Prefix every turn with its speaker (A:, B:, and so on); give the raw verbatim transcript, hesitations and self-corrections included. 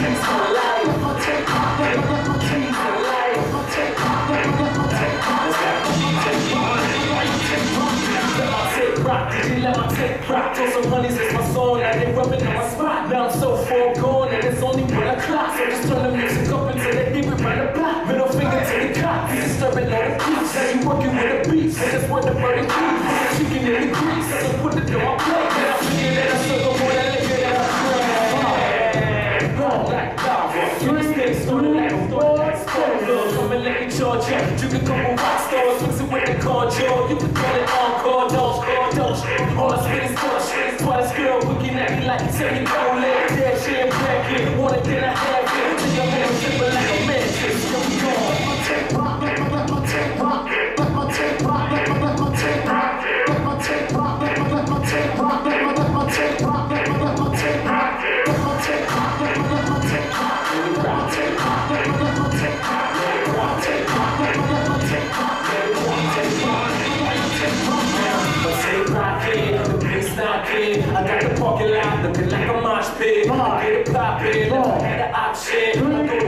A: peace for life. Let my take rock, let my let my keys for life. Let my take rock, let my let my take rock. Let's go. Take rock, let my take rock. Let my take rock, did you let my take rock? Throw some honeys is my song, now they rubbing on my spot. Now I'm so far gone and it's only one o'clock. So just turn the music up until they hear it round the block. Middle finger to the cops, disturbing all the peace. Now you working with the beats, and just want the burning keys. Chicken in the grease, so put it on my plate. And I feel that I circle more than liquor that I pray. Long like lava, three sticks, started like a thought like stone. Come and let me charge ya. You can come with rock stars, mix it with the conjure. You can call it encore, dose, dose. All I spit is touch, it's twice girl looking at me like it's every cold leg. That shit back here, want it, then I have it. Think I'm gonna flip it like a mantis. Here we go. Let my take rock, let my let my take rock. Let my take rock, let my let my take rock. Let my take rock, let my let my take rock. Let my let my take rock, let my let my take rock. Let my take rock, let my let my take rock. Let my take rock, let my let my take rock. Let my take rock, let my let my take rock. Let my take rock, let my let my take rock. My take rock in, the bass knocking. I got the parking lot looking like a mosh pit. I get it poppin', never had an option.